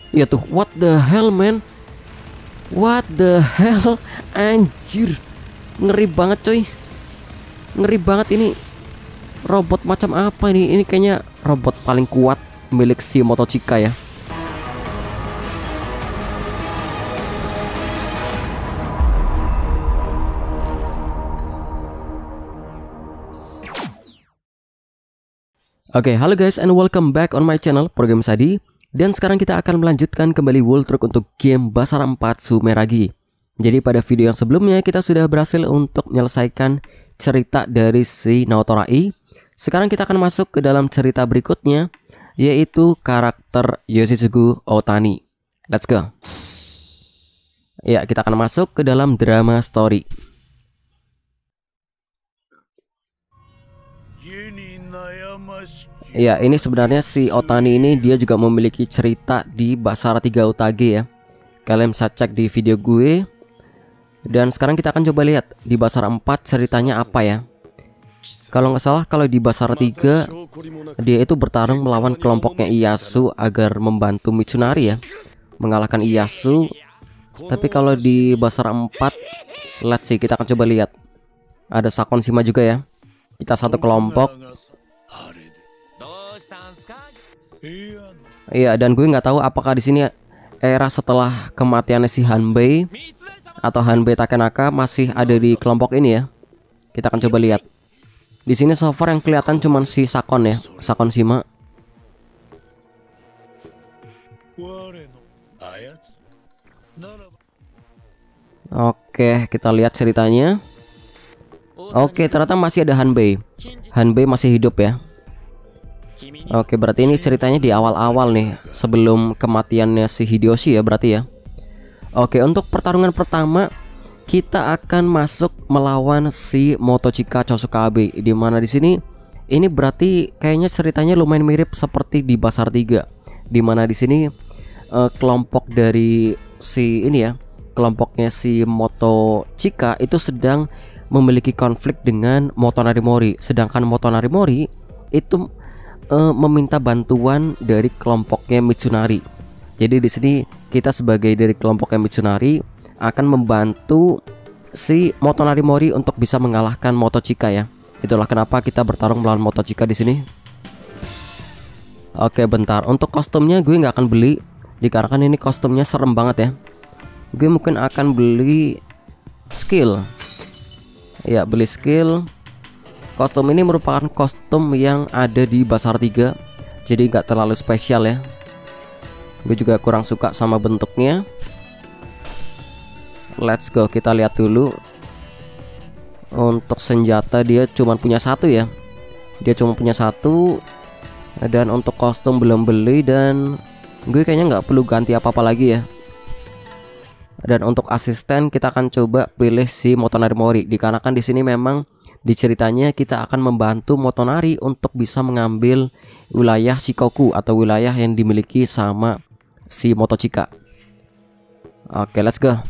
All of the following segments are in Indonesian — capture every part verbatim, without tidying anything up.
Ya tuh, what the hell man? What the hell? Anjir, ngeri banget coy. Ngeri banget ini. Robot macam apa ini? Ini kayaknya robot paling kuat milik si Motochika ya. Oke, okay, halo guys and welcome back on my channel ProGamesAdi. Dan sekarang kita akan melanjutkan kembali World Truck untuk game Basara empat Sumeragi. Jadi pada video yang sebelumnya kita sudah berhasil untuk menyelesaikan cerita dari si Naoto Rai. Sekarang kita akan masuk ke dalam cerita berikutnya, yaitu karakter Yoshitsugu Otani. Let's go. Ya, kita akan masuk ke dalam drama story. Ya, ini sebenarnya si Otani ini dia juga memiliki cerita di Basara tiga Otage ya. Kalian bisa cek di video gue. Dan sekarang kita akan coba lihat di Basara empat ceritanya apa ya. Kalau nggak salah kalau di Basara tiga dia itu bertarung melawan kelompoknya Ieyasu agar membantu Mitsunari ya, mengalahkan Ieyasu. Tapi kalau di Basara empat, let's see, kita akan coba lihat. Ada Sakon Shima juga ya. Kita satu kelompok. Iya, dan gue nggak tahu apakah di sini era setelah kematiannya si Hanbei atau Hanbei Takenaka masih ada di kelompok ini ya. Kita akan coba lihat. Di sini so far yang kelihatan cuma si Sakon ya, Sakon Shima. Oke, kita lihat ceritanya. Oke, ternyata masih ada Hanbei. Hanbei masih hidup ya. Oke, berarti ini ceritanya di awal-awal nih, sebelum kematiannya si Hideyoshi ya berarti ya. Oke, untuk pertarungan pertama kita akan masuk melawan si Motochika Chosukabe, di mana di sini ini berarti kayaknya ceritanya lumayan mirip seperti di Basara tiga, di mana di sini eh, kelompok dari si ini ya, kelompoknya si Motochika itu sedang memiliki konflik dengan Motonari Mori, sedangkan Motonari Mori itu Uh, meminta bantuan dari kelompoknya Mitsunari. Jadi di sini kita sebagai dari kelompoknya Mitsunari akan membantu si Motonari Mori untuk bisa mengalahkan Motochika ya. Itulah kenapa kita bertarung melawan Motochika di sini. Oke, bentar. Untuk kostumnya gue nggak akan beli, dikarenakan ini kostumnya serem banget ya. Gue mungkin akan beli skill. Ya, beli skill. Kostum ini merupakan kostum yang ada di Basara tiga, jadi nggak terlalu spesial ya. Gue juga kurang suka sama bentuknya. Let's go, kita lihat dulu. Untuk senjata dia cuma punya satu ya. Dia cuma punya satu. Dan untuk kostum belum beli, dan gue kayaknya nggak perlu ganti apa-apa lagi ya. Dan untuk asisten kita akan coba pilih si Motonari Mori, dikarenakan di sini memang di ceritanya kita akan membantu Motonari untuk bisa mengambil wilayah Shikoku atau wilayah yang dimiliki sama si Motochika. Oke, let's go.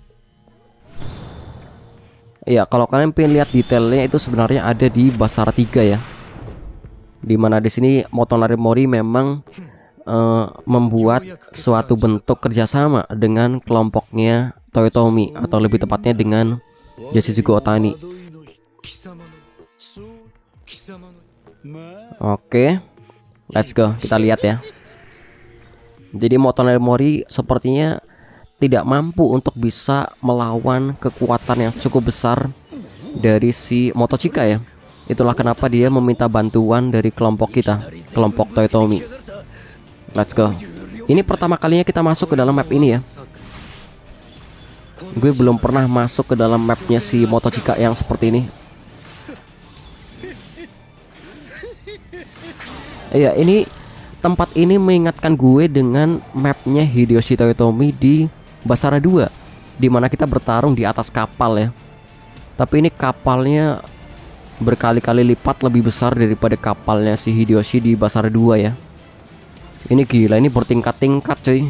Ya, kalau kalian pengen lihat detailnya itu sebenarnya ada di Basara tiga ya. Dimana di sini Motonari Mori memang uh, membuat suatu bentuk kerjasama dengan kelompoknya Toyotomi, atau lebih tepatnya dengan Yoshitsugu Otani. Oke, let's go, kita lihat ya. Jadi Motonari Mori sepertinya tidak mampu untuk bisa melawan kekuatan yang cukup besar dari si Motochika ya. Itulah kenapa dia meminta bantuan dari kelompok kita, kelompok Toyotomi. Let's go. Ini pertama kalinya kita masuk ke dalam map ini ya. Gue belum pernah masuk ke dalam mapnya si Motochika yang seperti ini. Ya, ini tempat ini mengingatkan gue dengan mapnya Hideyoshi Toyotomi di Basara dua, dimana kita bertarung di atas kapal ya. Tapi ini kapalnya berkali-kali lipat lebih besar daripada kapalnya si Hideyoshi di Basara dua ya. Ini gila, ini bertingkat-tingkat cuy.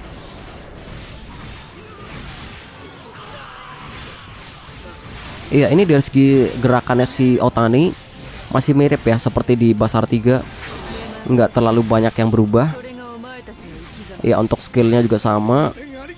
Iya, ini dari segi gerakannya si Otani masih mirip ya seperti di Basara tiga. Nggak terlalu banyak yang berubah. Ya untuk skillnya juga sama.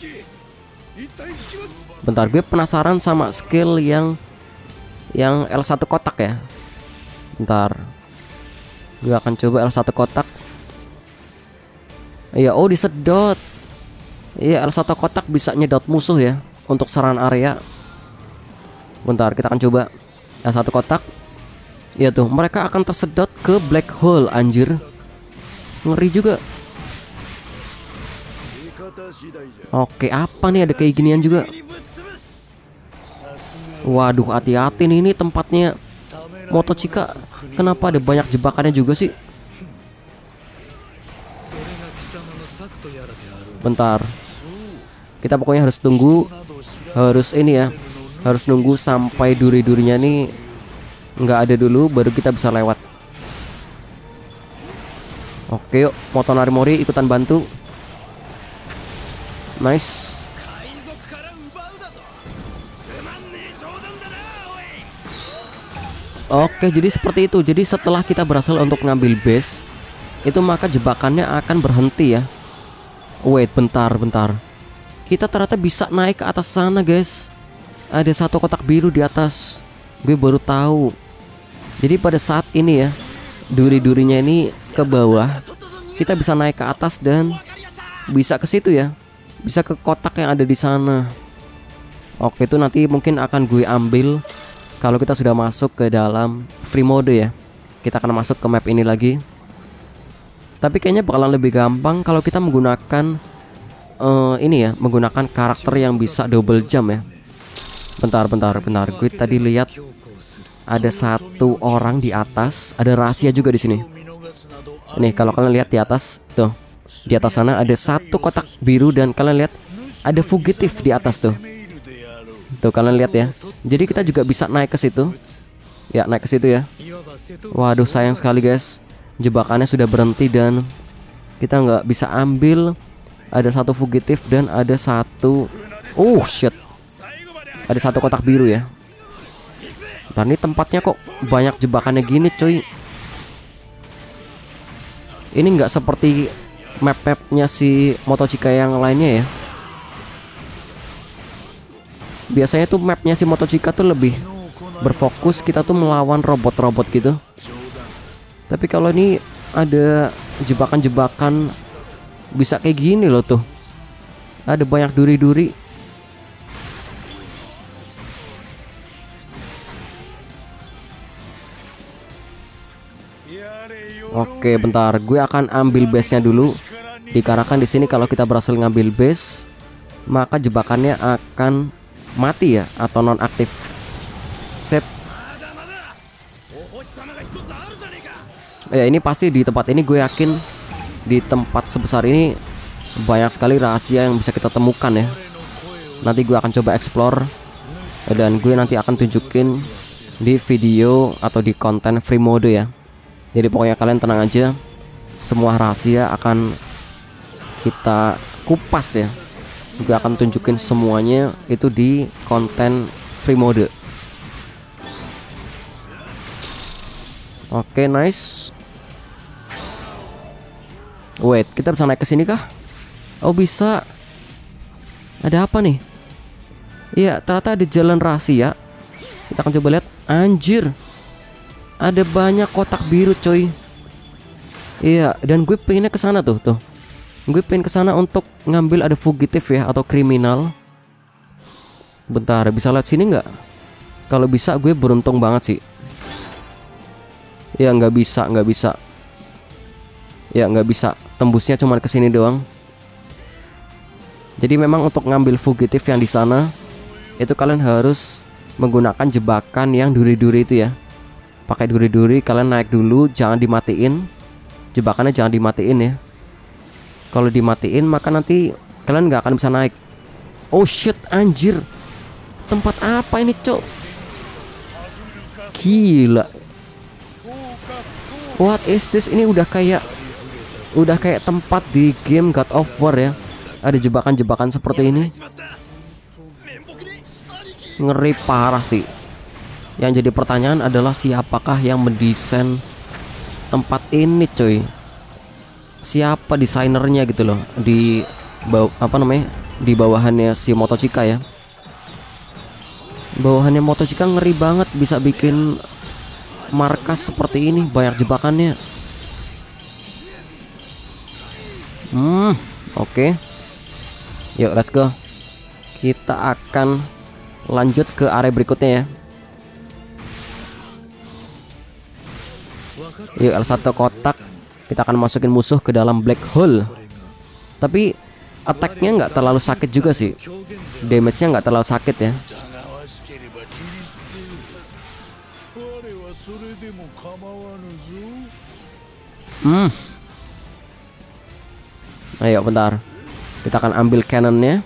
Bentar, gue penasaran sama skill yang yang L satu kotak ya. Bentar, gue akan coba L satu kotak. Iya, oh disedot. Iya, L satu kotak bisa nyedot musuh ya untuk serangan area. Bentar, kita akan coba L satu kotak. Iya tuh, mereka akan tersedot ke black hole, anjir. Ngeri juga. Oke, apa nih, ada kayak ginian juga. Waduh, hati-hati nih, ini tempatnya Motochika. Kenapa ada banyak jebakannya juga sih? Bentar, kita pokoknya harus tunggu. Harus ini ya, harus nunggu sampai duri-durinya nih nggak ada dulu, baru kita bisa lewat. Oke, yuk, Motonari Mori ikutan bantu. Nice. Oke, jadi seperti itu. Jadi setelah kita berhasil untuk ngambil base itu, maka jebakannya akan berhenti ya. Wait, bentar, bentar. Kita ternyata bisa naik ke atas sana, guys. Ada satu kotak biru di atas. Gue baru tahu. Jadi pada saat ini ya, duri-durinya ini ke bawah, kita bisa naik ke atas dan bisa ke situ ya. Bisa ke kotak yang ada di sana. Oke, itu nanti mungkin akan gue ambil kalau kita sudah masuk ke dalam free mode ya. Kita akan masuk ke map ini lagi. Tapi kayaknya bakalan lebih gampang kalau kita menggunakan uh, ini ya, menggunakan karakter yang bisa double jump ya. Bentar, bentar, bentar. Gue tadi lihat ada satu orang di atas. Ada rahasia juga di sini. Nih, kalau kalian lihat di atas tuh, di atas sana ada satu kotak biru dan kalian lihat ada fugitif di atas tuh. Tuh kalian lihat ya. Jadi kita juga bisa naik ke situ. Ya, naik ke situ ya. Waduh, sayang sekali guys. Jebakannya sudah berhenti dan kita nggak bisa ambil. Ada satu fugitif dan ada satu, oh shit, ada satu kotak biru ya. Dan ini tempatnya kok banyak jebakannya gini cuy. Ini nggak seperti map-mapnya si Motochika yang lainnya ya. Biasanya tuh mapnya si Motochika tuh lebih berfokus kita tuh melawan robot-robot gitu. Tapi kalau ini ada jebakan-jebakan bisa kayak gini loh tuh. Ada banyak duri-duri. Oke, bentar. Gue akan ambil base-nya dulu. Dikarenakan di sini kalau kita berhasil ngambil base, maka jebakannya akan mati ya, atau nonaktif. Sip. Ya, ini pasti di tempat ini, gue yakin di tempat sebesar ini banyak sekali rahasia yang bisa kita temukan ya. Nanti gue akan coba explore dan gue nanti akan tunjukin di video atau di konten free mode ya. Jadi pokoknya kalian tenang aja, semua rahasia akan kita kupas ya. Gue akan tunjukin semuanya itu di konten free mode. Oke, nice. Wait, kita bisa naik ke sini kah? Oh, bisa. Ada apa nih? Iya, ternyata ada jalan rahasia. Kita akan coba lihat. Anjir, ada banyak kotak biru coy. Iya, dan gue pengennya ke sana tuh, tuh. Gue pengen ke sana untuk ngambil, ada fugitif ya, atau kriminal. Bentar, bisa lihat sini nggak? Kalau bisa gue beruntung banget sih. Ya, nggak bisa, nggak bisa. Ya, nggak bisa. Tembusnya cuma ke sini doang. Jadi memang untuk ngambil fugitif yang di sana itu kalian harus menggunakan jebakan yang duri-duri itu ya. Pakai duri-duri, kalian naik dulu, jangan dimatiin. Jebakannya jangan dimatiin ya. Kalau dimatiin maka nanti kalian nggak akan bisa naik. Oh shit, anjir. Tempat apa ini, cok? Gila. What is this? Ini udah kayak Udah kayak tempat di game God of War ya. Ada jebakan-jebakan seperti ini. Ngeri parah sih. Yang jadi pertanyaan adalah siapakah yang mendesain tempat ini coy. siapa desainernya gitu loh di bawah, apa namanya, di bawahannya si Motochika ya. Bawahannya Motochika ngeri banget, bisa bikin markas seperti ini, banyak jebakannya. Hmm, oke. Okay. Yuk, let's go. Kita akan lanjut ke area berikutnya ya. Yuk, L satu kotak. Kita akan masukin musuh ke dalam black hole. Tapi attack-nya nggak terlalu sakit juga sih. Damage-nya nggak terlalu sakit ya. Hmm. Ayo bentar. Kita akan ambil cannonnya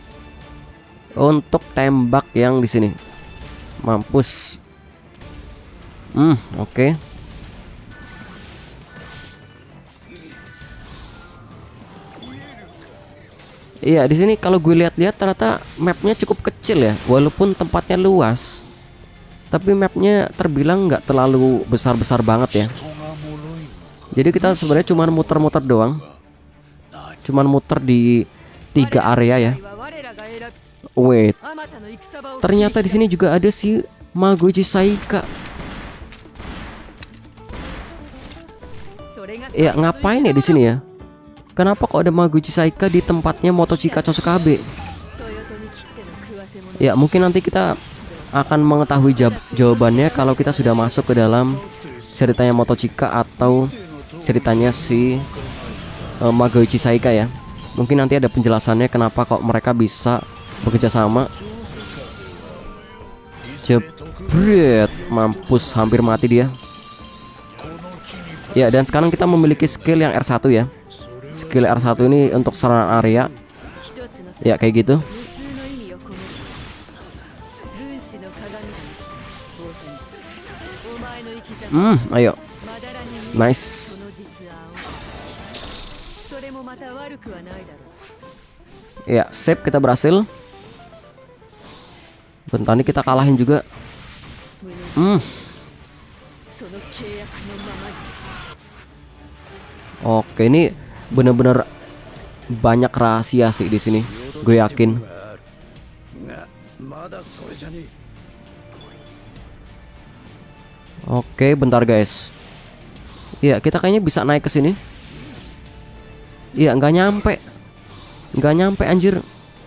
untuk tembak yang di sini. Mampus. Hmm, oke. Okay. Iya, di sini kalau gue lihat-lihat ternyata mapnya cukup kecil ya, walaupun tempatnya luas. Tapi mapnya terbilang nggak terlalu besar-besar banget ya. Jadi kita sebenarnya cuma muter-muter doang. Cuman muter di tiga area ya. Wait, ternyata di sini juga ada si Magoichi Saika. Ya ngapain ya di sini ya? Kenapa kok ada Magoichi Saika di tempatnya Motochika Chosokabe? Ya mungkin nanti kita akan mengetahui jawabannya kalau kita sudah masuk ke dalam ceritanya Motochika atau ceritanya si uh, Magoichi Saika ya. Mungkin nanti ada penjelasannya kenapa kok mereka bisa bekerja sama. Jebret, mampus, hampir mati dia. Ya, dan sekarang kita memiliki skill yang R satu ya. Skill R satu ini untuk serangan area. Ya, kayak gitu. Hmm, ayo. Nice. Ya, save, kita berhasil. Bentar nih kita kalahin juga. Hmm. Oke, ini bener-bener banyak rahasia sih di sini. Gue yakin. Oke, bentar guys. Iya, kita kayaknya bisa naik ke sini. Iya, nggak nyampe. Nggak nyampe anjir.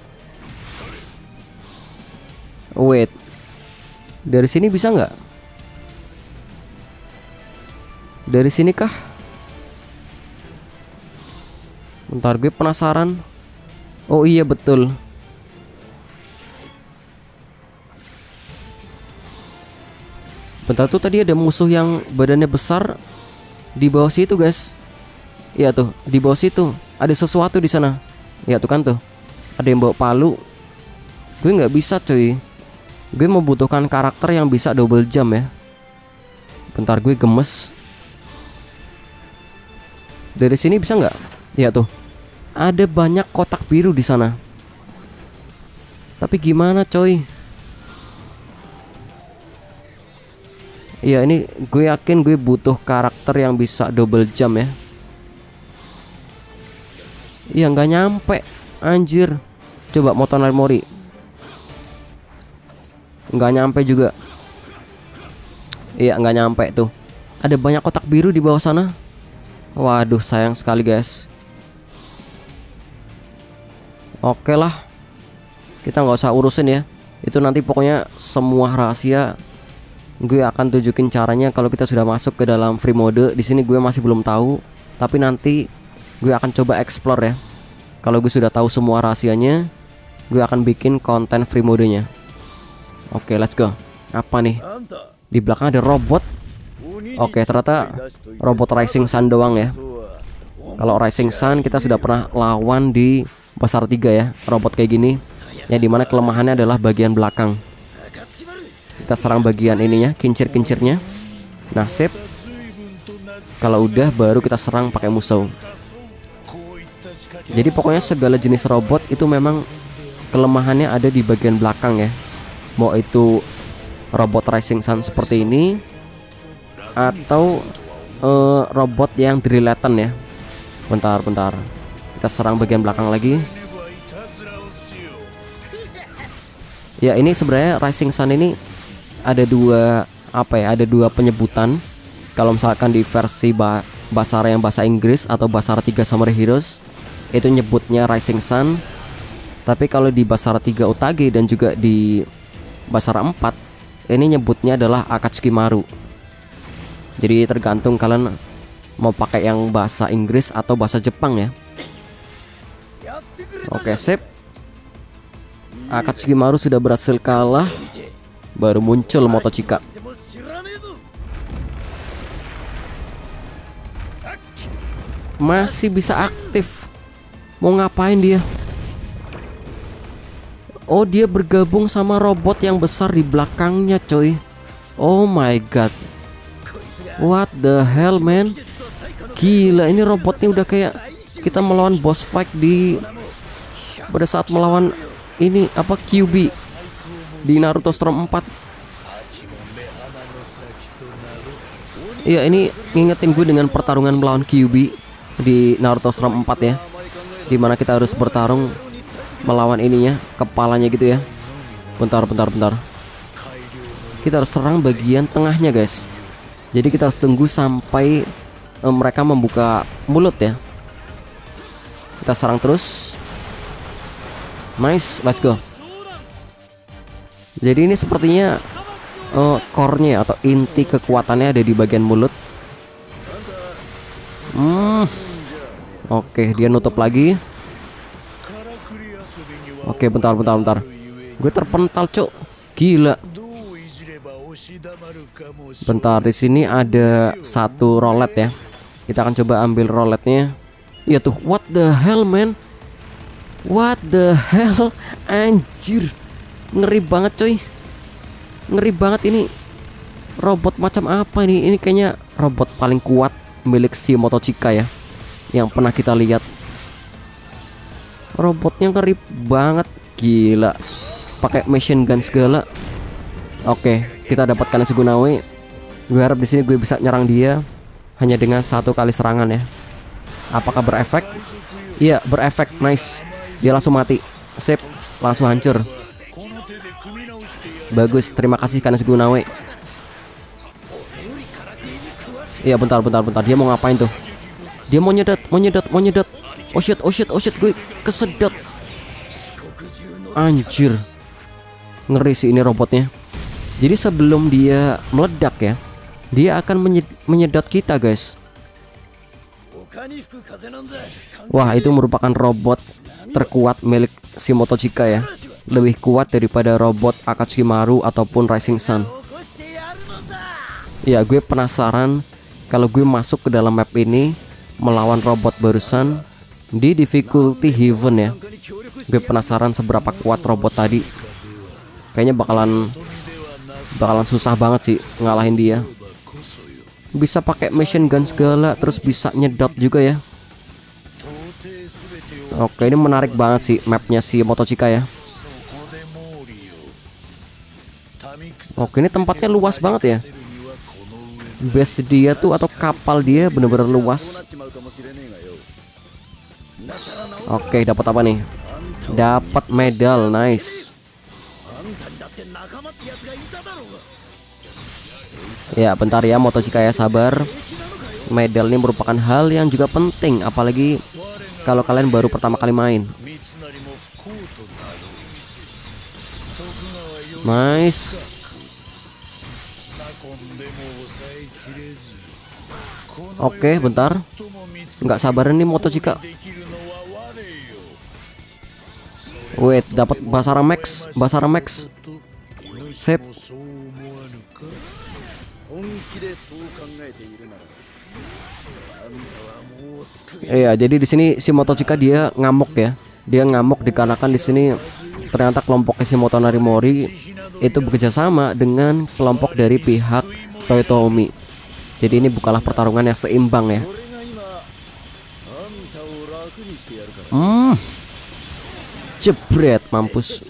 Wait. Dari sini bisa nggak? Dari sini kah? Bentar, gue penasaran. Oh iya betul. Bentar, tuh tadi ada musuh yang badannya besar di bawah situ guys. Iya tuh, di bawah situ ada sesuatu di sana. Ya tuh kan tuh, ada yang bawa palu. Gue nggak bisa cuy. Gue membutuhkan karakter yang bisa double jump ya. Bentar, gue gemes. Dari sini bisa nggak? Ya tuh, ada banyak kotak biru di sana. Tapi gimana coy? Iya, ini gue yakin gue butuh karakter yang bisa double jump ya. Iya, nggak nyampe, anjir. Coba Motonari Mori. Nggak nyampe juga. Iya, nggak nyampe tuh. Ada banyak kotak biru di bawah sana. Waduh, sayang sekali guys. Oke lah, kita nggak usah urusin ya. Itu nanti pokoknya semua rahasia gue akan tunjukin caranya kalau kita sudah masuk ke dalam free mode. Di sini gue masih belum tahu, tapi nanti gue akan coba explore ya. Kalau gue sudah tahu semua rahasianya, gue akan bikin konten free modenya. Oke, let's go. Apa nih? Di belakang ada robot. Oke, ternyata robot Rising Sun doang ya. Kalau Rising Sun kita sudah pernah lawan di Pasar tiga ya. Robot kayak gini, ya dimana kelemahannya adalah bagian belakang. Kita serang bagian ininya, kincir-kincirnya. Nah, sip. Kalau udah baru kita serang pakai musuh. Jadi pokoknya segala jenis robot itu memang kelemahannya ada di bagian belakang ya. Mau itu robot Rising Sun seperti ini, atau uh, robot yang Drillatan ya. Bentar, bentar. Kita serang bagian belakang lagi. Ya, ini sebenarnya Rising Sun ini ada dua apa ya? Ada dua penyebutan. Kalau misalkan di versi bah Basara yang bahasa Inggris atau Basara tiga Samurai Heroes itu nyebutnya Rising Sun. Tapi kalau di Basara tiga Otage dan juga di Basara empat ini nyebutnya adalah Akatsukimaru. Jadi tergantung kalian mau pakai yang bahasa Inggris atau bahasa Jepang ya. Oke, sip. Akatsukimaru sudah berhasil kalah. Baru muncul Motochika. Masih bisa aktif. Mau ngapain dia? Oh, dia bergabung sama robot yang besar di belakangnya, coy. Oh my god. What the hell, man? Gila, ini robotnya udah kayak kita melawan boss fight di pada saat melawan ini apa Q B di Naruto Storm empat. Iya, ini ngingetin gue dengan pertarungan melawan Q B di Naruto Storm empat ya. Dimana kita harus bertarung melawan ininya, kepalanya gitu ya. Bentar, bentar, bentar. Kita harus serang bagian tengahnya, guys. Jadi kita harus tunggu sampai eh, mereka membuka mulut ya. Kita serang terus. Nice, let's go. Jadi ini sepertinya uh, core-nya atau inti kekuatannya ada di bagian mulut. Hmm. Oke, dia nutup lagi. Oke, bentar, bentar, bentar. Gue terpental, cok. Gila. Bentar, di sini ada satu rolet ya. Kita akan coba ambil roletnya. Ya tuh, what the hell, man? What the hell? Anjir. Ngeri banget, coy. Ngeri banget ini. Robot macam apa ini? Ini kayaknya robot paling kuat milik si Motochika ya, yang pernah kita lihat. Robotnya ngeri banget, gila. Pakai machine gun segala. Oke, kita dapatkan Sugunawe. Gue harap di sini gue bisa nyerang dia hanya dengan satu kali serangan ya. Apakah berefek? Iya, berefek. Nice. Dia langsung mati. Sip, langsung hancur. Bagus, terima kasih karena Sugunawe. Iya, bentar, bentar, bentar. Dia mau ngapain tuh? Dia mau nyedot, mau nyedot, mau nyedot. Oh shit, oh shit, oh shit, gue kesedot. Anjir. Ngeri sih ini robotnya. Jadi sebelum dia meledak ya, dia akan menyedot kita, guys. Wah, itu merupakan robot terkuat milik si Motochika ya. Lebih kuat daripada robot Akatsukimaru ataupun Rising Sun. Ya, gue penasaran kalau gue masuk ke dalam map ini melawan robot barusan di difficulty heaven ya. Gue penasaran seberapa kuat robot tadi. Kayaknya bakalan bakalan susah banget sih ngalahin dia. Bisa pakai machine gun segala, terus bisa nyedot juga ya. Oke, ini menarik banget sih mapnya si Motochika ya. Oke, ini tempatnya luas banget ya. Base dia tuh atau kapal dia bener-bener luas. Oke, dapat apa nih? Dapat medal, nice. Ya, bentar ya Motochika ya, sabar. Medal ini merupakan hal yang juga penting, apalagi kalau kalian baru pertama kali main. Nice. Oke, bentar. Nggak sabaran nih Motochika. Wait, dapat Basara Max, Basara Max. Sip. Iya, jadi di sini si Motochika dia ngamuk ya. Dia ngamuk dikarenakan di sini ternyata kelompok si Motonari Mori itu bekerja sama dengan kelompok dari pihak Toyotomi. Jadi ini bukanlah pertarungan yang seimbang ya. Hmm. Jebret, mampus.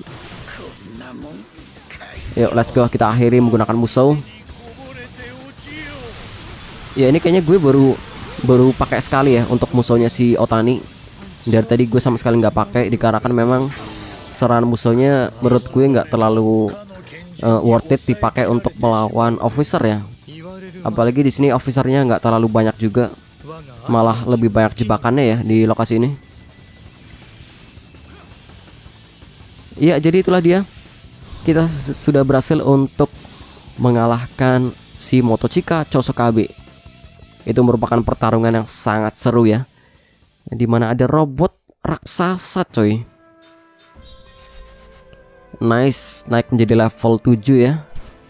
Yuk, let's go, kita akhiri menggunakan musuh. Ya, ini kayaknya gue baru baru pakai sekali ya untuk musuhnya si Otani. Dari tadi gue sama sekali nggak pakai dikarenakan memang serangan musuhnya menurut gue nggak terlalu uh, worth it dipakai untuk melawan officer ya. Apalagi di sini officernya nggak terlalu banyak juga, malah lebih banyak jebakannya ya di lokasi ini. Iya, jadi itulah dia. Kita sudah berhasil untuk mengalahkan si Motochika Chosokabe. Itu merupakan pertarungan yang sangat seru ya, dimana ada robot raksasa coy. Nice, naik menjadi level tujuh ya.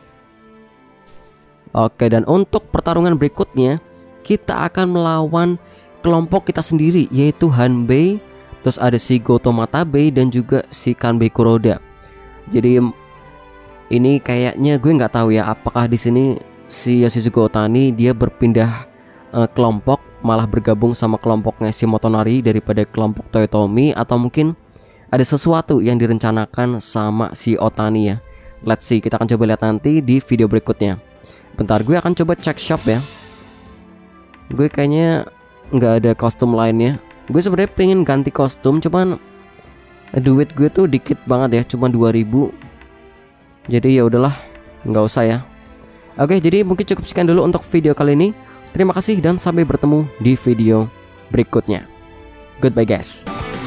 Oke, dan untuk pertarungan berikutnya kita akan melawan kelompok kita sendiri, yaitu Hanbei. Terus ada si Goto Matabe dan juga si Kanbei Kuroda. Jadi ini kayaknya gue nggak tahu ya, apakah di sini si Yoshizuka Otani dia berpindah uh, kelompok, malah bergabung sama kelompoknya si Motonari daripada kelompok Toyotomi, atau mungkin ada sesuatu yang direncanakan sama si Otani ya. Let's see, kita akan coba lihat nanti di video berikutnya. Bentar, gue akan coba cek shop ya. Gue kayaknya nggak ada kostum lainnya. Gue sebenarnya pengen ganti kostum, cuman duit gue tuh dikit banget ya, cuma dua ribu. Jadi ya udahlah, nggak usah ya. Oke, jadi mungkin cukup sekian dulu untuk video kali ini. Terima kasih dan sampai bertemu di video berikutnya. Goodbye guys.